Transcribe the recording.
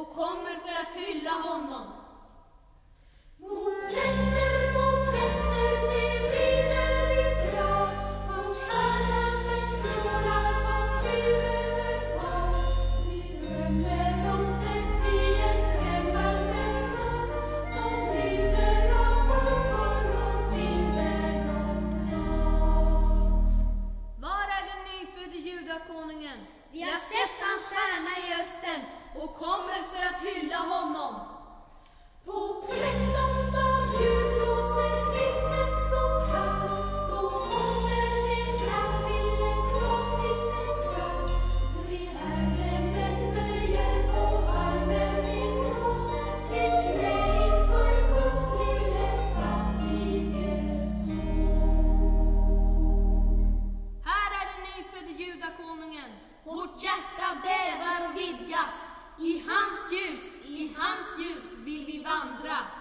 och kommer för att hylla honom. Mot väster, det rinner i trav, och stjärnan strålar som fyr över hav. Vi drömmer om fest i ett främmande slott, som lyser av purpur och silver och blått. Var är den nyfödde judakonungen? Vi har sett hans stjärna i östen Och kommer för att hylla honom. På 13:e jul blåser vinden så kall, då kommer vi fram till ett gråtvittnesskall. 3 herremän böjer på armen ifrån, sitt knä inför Guds lille fattige son. Här är den nyfödde judakonungen. Vårt hjärta bävar och vidgas. I hans ljus vill vi vandra.